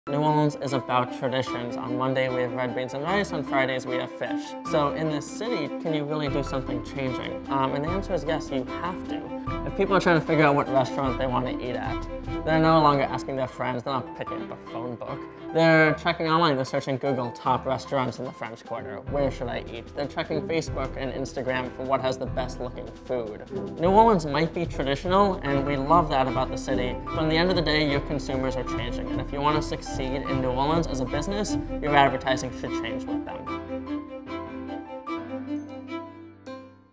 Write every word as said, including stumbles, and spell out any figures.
New Orleans is about traditions. On Monday we have red beans and rice, on Fridays we have fish. So in this city, can you really do something changing? Um, and the answer is yes, you have to. If people are trying to figure out what restaurant they want to eat at, they're no longer asking their friends, they're not picking up a phone book. They're checking online, they're searching Google top restaurants in the French Quarter. Where should I eat? They're checking Facebook and Instagram for what has the best looking food. New Orleans might be traditional, and we love that about the city, but at the end of the day, your consumers are changing. And if you want to succeed in New Orleans as a business, your advertising should change with them.